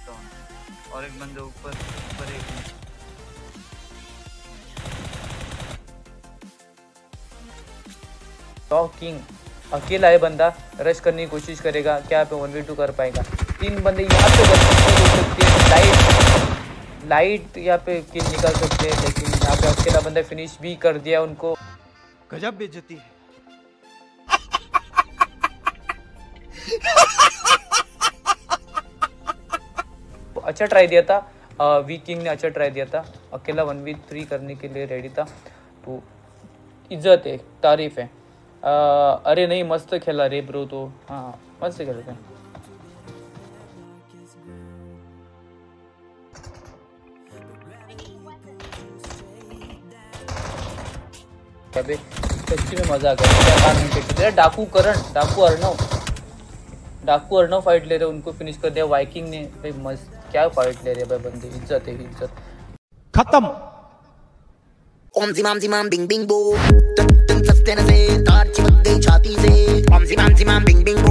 Down और एक बंदे ऊपर ऊपर एक टॉप किंग अकेला है बंदा, रश करने की कोशिश करेगा, क्या पे 1v2 कर पाएगा। 3 बंदे यहाँ पे हो सकते हैं, लाइट यहाँ पे किल निकाल सकते हैं, लेकिन यहाँ पे अकेला बंदा फिनिश भी कर दिया उनको। गजब बेइज्जती है। अच्छा ट्राई दिया था, वी किंग ने अच्छा ट्राई दिया था, अकेला 1v3 करने के लिए रेडी था, तो इज्जत है, तारीफ है। अरे नहीं, मस्त खेला रे ब्रो, तो हाँ मस्त खेलते हैं। अबे सच्ची में मजा आ गया। डाकू अर्णव फाइट ले रहे, उनको फिनिश कर दिया वाइकिंग ने। भाई मस्त, क्या फाइट ले रहे भाई बंदे, इज्जत है इज्जत। खत्म। ओम जिमाम जिमाम बिंग बिंग बो, टन टन सस्ते न से तार चिपक गई छाती से। ओम जिमाम जिमाम बिंग बिंग